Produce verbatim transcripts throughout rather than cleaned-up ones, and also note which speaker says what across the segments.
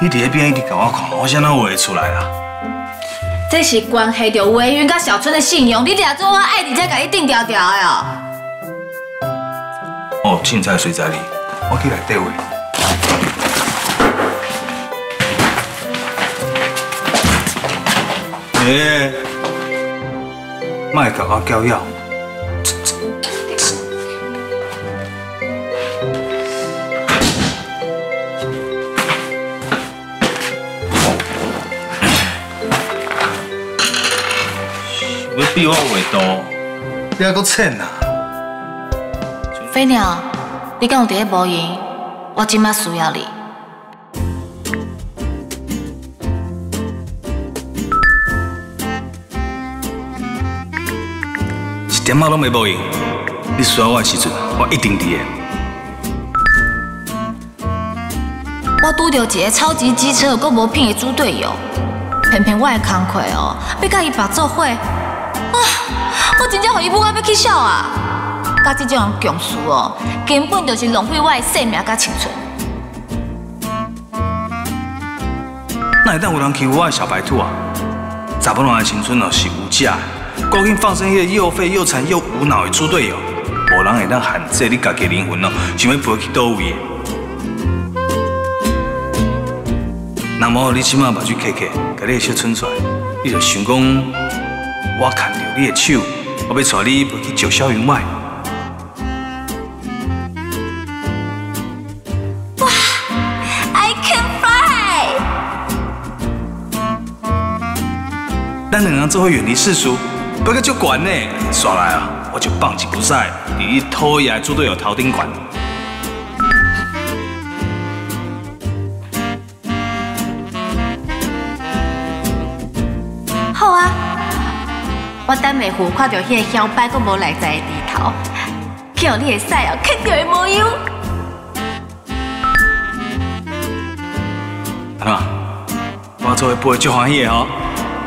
Speaker 1: 你伫迄边一直甲我看，我啥哪画会出来啦？
Speaker 2: 这是关系着维云甲小春的信用，你掠做我爱你才甲你定调调的哦。
Speaker 1: 哦，凊彩随在你，我去内底画。诶，莫甲我搅扰。 要比我画多，你还阁嗔啊？
Speaker 2: 飞鸟，你敢有伫咧无闲？我即马需要你。
Speaker 1: 一点仔拢袂无闲。你需要我的时阵，我一定伫的。
Speaker 2: 我拄到一个超级机车，阁无品的猪队友，偏偏我的工课哦，要甲伊白做伙。 啊！我真正互伊母啊要去笑啊！甲这种人强事哦，根本就是浪费我的生命甲青春。
Speaker 1: 哪会当有人欺负我的小白兔啊？查某人的青春哦是无价的，赶紧放生迄个又废又残又无脑的猪队友，无人会当限制你家己的灵魂哦，想要飞去倒位的。那么你即马目睭开开，甲你的小春出来，你就想讲。 我看到你的手，我要带你飞去九霄云外。
Speaker 2: 哇 ，I can fly！
Speaker 1: 咱两人做伙远离世俗，飞个足悬呢。刷来啊，我就棒击不赛，伫你讨厌的猪队友头顶悬。
Speaker 2: 好啊。 我等袂赴看到迄个小白阁无内在的低头，去互你的屎哦，肯定会无忧。
Speaker 1: 安怎？我做伙飞足欢喜的吼。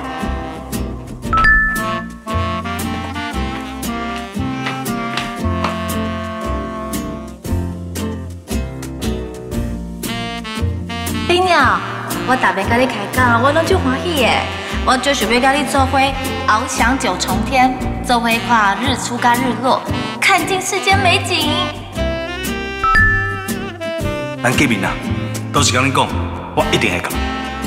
Speaker 2: 冰鸟，我逐遍甲你开讲，我拢足欢喜的。 我就想要甲你做伙翱翔九重天，做伙看日出甲日落，看尽世间美景。
Speaker 1: 咱见面啊，到时甲你讲，我一定会讲。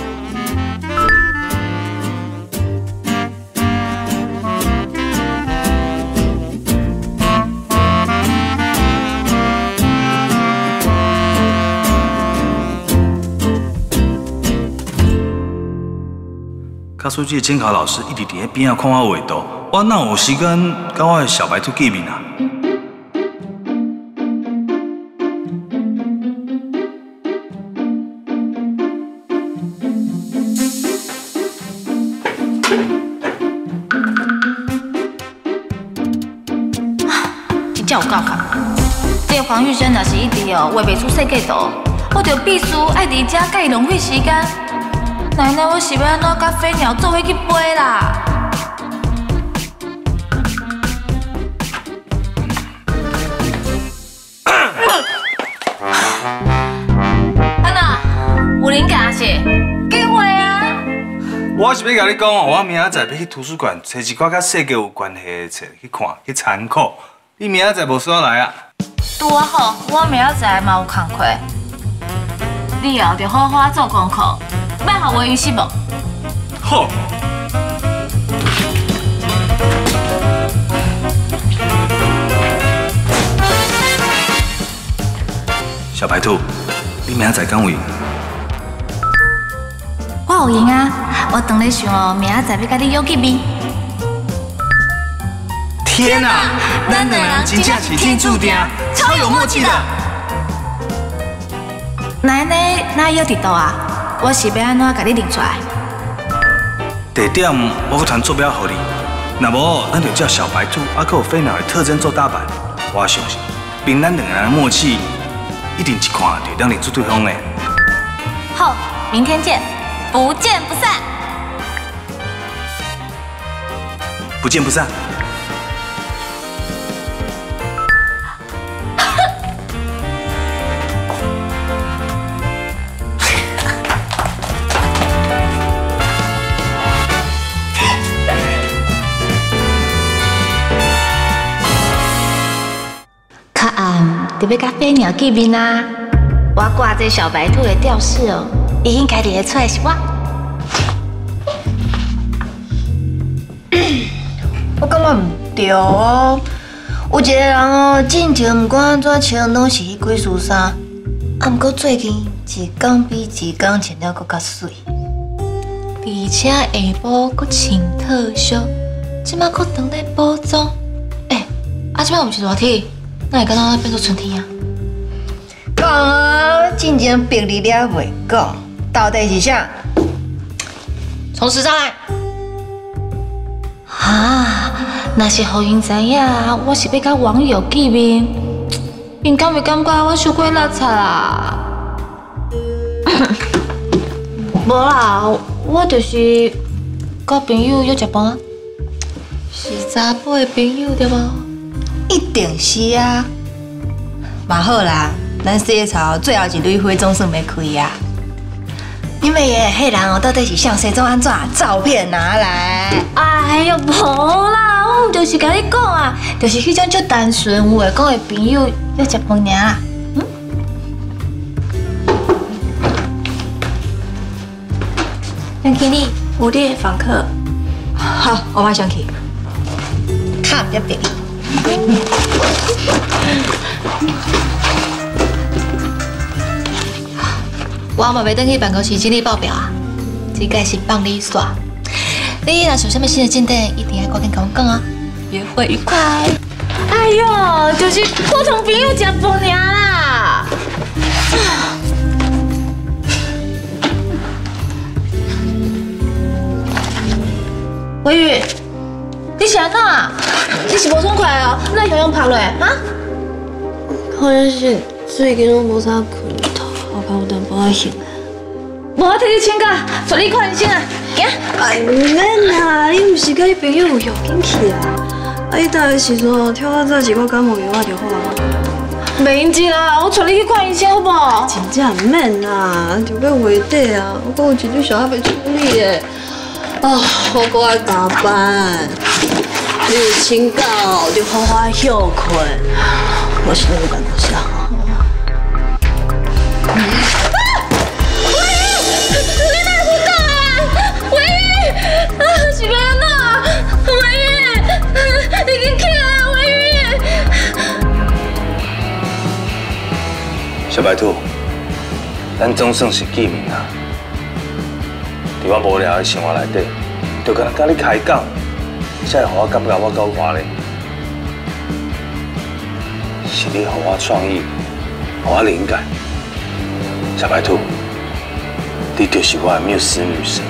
Speaker 1: 卡书记的监考老师一直伫喺边仔看我画图，我哪有时间甲我的小白兔见面啊？
Speaker 2: 真正有够烦！这个黄玉生若是一直哦画袂出设计图，我就必须爱伫遮甲伊浪费时间。 奶奶，我是要安怎甲飞鸟做伙去飞啦？安娜，有灵感是？给我啊！
Speaker 1: 我是要甲你讲哦，我明仔载要去图书馆找一寡甲设计有关系的册去看去参考。你明仔载无需要来啊？
Speaker 2: 拄啊好，我明仔载嘛有空课，你后着好好做功课。 别互我晕死无？
Speaker 1: 好。小白兔，你明仔载敢有闲？
Speaker 2: 我有闲啊，我当咧想哦，明仔载要甲你约见面。
Speaker 1: 天啊，咱两人真正是天注定，超有默契的。
Speaker 2: 奶奶，哪约伫倒啊？ 我是要安怎甲你认出来？
Speaker 1: 地点我搁传坐标互你，若无咱就叫小白兔，啊，搁有飞鸟的特征做打扮。我相信，凭咱两个人的默契，一定一看就当认出对方的。
Speaker 2: 好，明天见，不见不散。
Speaker 1: 不见不散。
Speaker 2: 要甲飞鸟见面啊！我挂这小白兔的吊饰哦，已经家己会出来是我。
Speaker 3: 我感觉唔对哦，有一个人哦，进前唔管安怎穿，拢是迄几束衫，啊，毋过最近一天比一天穿了搁较水，
Speaker 2: 而且下晡搁穿特休，即摆搁当咧补妆。哎，啊，即摆毋是热天，哪会敢若变做春天啊？
Speaker 3: 讲啊，进前逼你了袂讲，到底是啥？
Speaker 2: 从实上来。啊，若是互因知影我是要甲网友见面，因敢会感觉我伤过邋遢啦？无啦，我就是甲朋友约食饭啊，是查甫的朋友对无？
Speaker 3: 一定是啊，嘛好啦，咱洗槽最后一蕊花总算要开啊！你们的迄人哦，到底是像西装安怎？照片拿来。
Speaker 2: 哎呦，无啦，我毋就是甲你讲啊，就是迄种足单纯有会讲的朋友约食饭尔啦。嗯。杨经理，
Speaker 4: 五列访客。
Speaker 3: 好，我马上去。卡比较便宜。
Speaker 2: 我嘛袂等去办公室整理报表啊，这个是帮你耍。你若有啥物新的进展，一定要赶紧跟我讲啊！约会愉快。哎呦，就是普通朋友食饭尔啦。微雨，你是安怎？你是无爽快哦？哪会用拍落啊？
Speaker 4: 好像是最近拢无啥困头，我怕有淡薄仔醒。
Speaker 2: 无我替你请假，带你看医生啊！行。
Speaker 4: 哎，唔免啦，你毋是甲你朋友有要紧去啊？啊，你倒的时阵哦，跳到早一个感冒药啊就好啊。
Speaker 2: 袂用紧啦，我带你去看医生好无？
Speaker 4: 真正唔免啦，就要月底啊，我阁有一堆小仔要处理的。啊，我阁爱加班，你有请假就好好休困。我是那个办公室啊。
Speaker 2: 是安怎？微雨，你紧起来，微雨！
Speaker 1: 小白兔，咱总算是见面啊！伫我无聊的生活内底，就敢若甲你开讲，才会互我感觉我够活咧。是你互我创意，互我灵感。小白兔，你就是我的缪斯女神。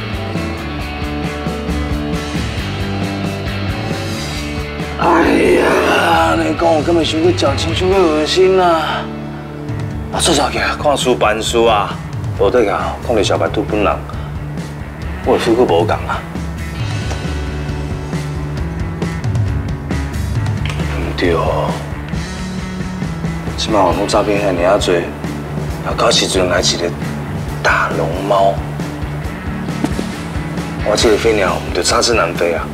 Speaker 1: 哎呀，你讲我根本想去矫情，想去恶心啊！啊，做啥去啊？看书办书啊？无得啊！看到小白兔本人，我的 feel 佫无共啊。唔对哦，即马网络诈骗遐尔啊多，啊到时阵来一个大龙猫，我这个飞鸟唔就插翅难飞啊！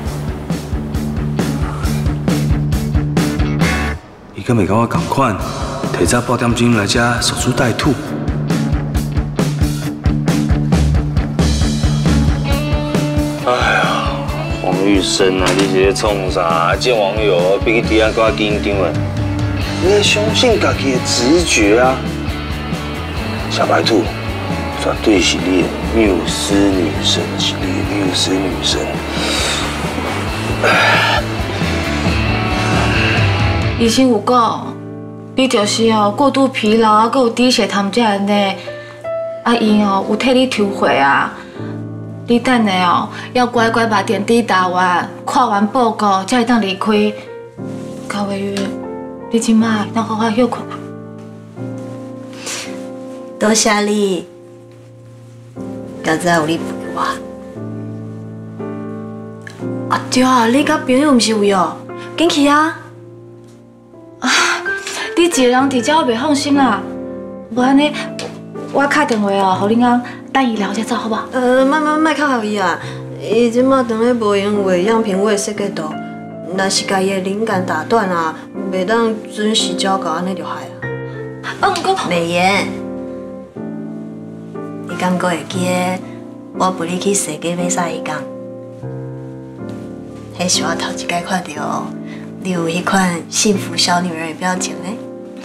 Speaker 1: 伊敢袂甲我同款，提早八点钟来遮守株待兔。哎呀，黄玉生啊，你是咧创啥？见网友比去底下更紧张诶！你要相信家己的直觉啊！小白兔绝对是你的缪斯女神，是你的缪斯女神。
Speaker 2: 医生有讲，你就是哦过度疲劳啊，还有低血糖这样的，啊伊哦有替你抽血啊，你等下哦要乖乖把点滴打完，看完报告才会当离开。高委员，你今麦当好好休困啊。
Speaker 3: 多谢你，今仔有你陪我。
Speaker 4: 啊对啊，你甲朋友毋是有哦，紧去啊！
Speaker 2: 啊，你一个人伫遮我袂放心啦。无安尼，我打电话哦，互恁翁等伊了才走，好不好？
Speaker 4: 呃，莫莫莫靠伊啊！伊即马当咧无闲话，样品我会设计图。若是家己的灵感打断啊，袂当准时交稿，安尼就害啊。
Speaker 2: 啊，毋过
Speaker 4: 美妍，你敢阁会记得我陪你去世界买衫迄天？迄是我头一摆看到你有迄款幸福小女人的表情呢。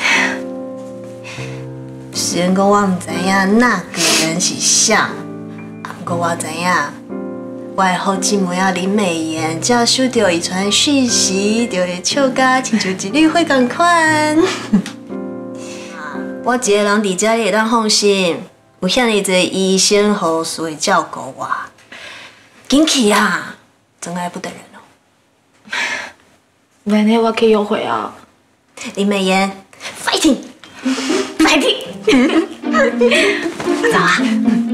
Speaker 4: 虽然讲我唔知影那个人是啥，不过我知影。 我的好姊妹啊林美妍，只要收到伊传讯息，就会笑甲亲像一缕火共款。我一个人伫遮，你会当放心，有遐尼侪医生护士会照顾我。紧去啊，真爱不等人哦。
Speaker 2: 明天我去约会啊。
Speaker 4: 林美妍 ，fighting，fighting， 走啊！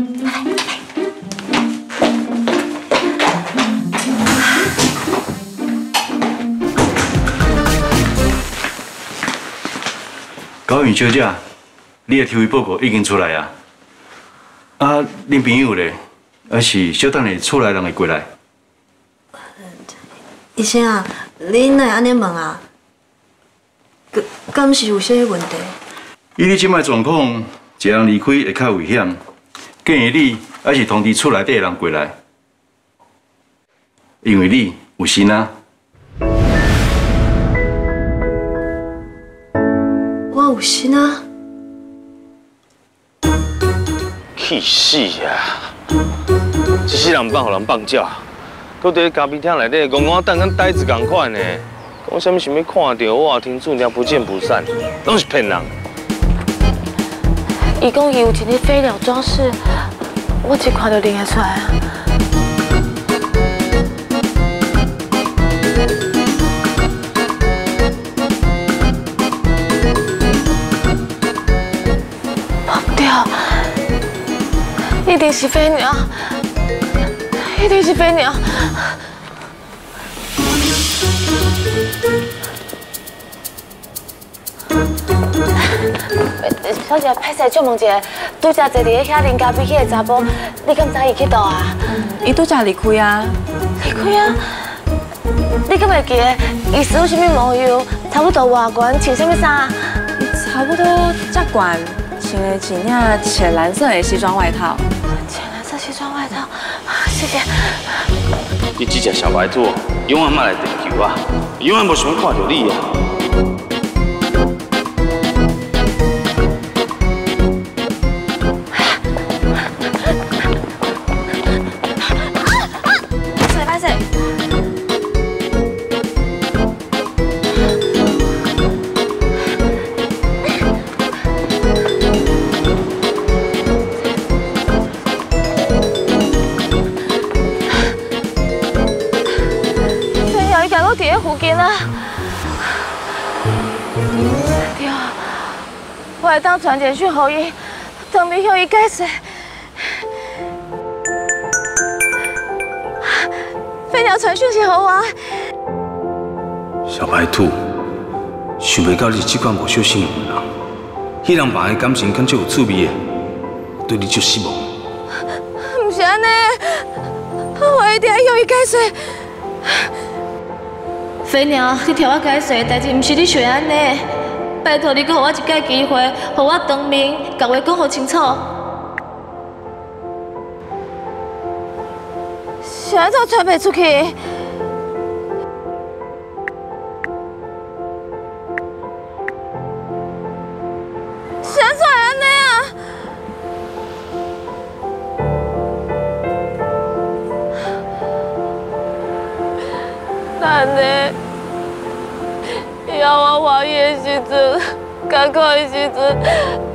Speaker 1: 高云小姐，你的 T V 报告已经出来啊！啊，恁朋友咧，还是小等下厝内人会过来？
Speaker 4: 医生啊，你哪会安尼问啊？敢敢是有啥问题？
Speaker 1: 以你即摆状况，一人离开会较危险，建议你还是通知厝内底的人过来，因为你有心啊。
Speaker 4: 我有心啊！
Speaker 5: 气死啊！一世人放，互人放鸟，搁伫咖啡厅内底戆戆等，跟呆子共款呢。讲什么想要看到我，听主娘不见不散，拢是骗人。
Speaker 2: 伊讲伊有一日飞鸟装饰，我一看就认会出来啊。 一定是飞鸟，一定是飞鸟。小姐，歹势，借问一下，拄则坐伫咧遐啉咖啡迄个查甫，你敢知伊去倒啊？
Speaker 6: 伊拄则离开啊。
Speaker 2: 离开啊？你敢会记得伊使用什么毛油？差不多偌悬，穿什么衫？
Speaker 6: 差不多遮悬，穿的一领浅蓝色的西装外套。
Speaker 2: 浅蓝色西装外套，谢谢。
Speaker 5: 你这只小白兔，永远莫来地球啊！永远无想要看到你啊！
Speaker 2: 歹势歹势。伫咧附近啊！对啊，我会当传简讯给伊，当面向伊解释。飞鸟传讯息给我。
Speaker 1: 小白兔，想袂到你这款无小心的人，迄人别的感情敢足有趣味的，对你足失望。
Speaker 2: 不是安尼，我一定要向伊解释。 飞鸟，你替我解释的代志，唔是你想安尼。拜托你，给我一届机会，互我当面甲话讲好清楚。是安怎传袂出去？是安怎会安尼啊？安尼。 以后我怀孕的时阵，甲看的时阵，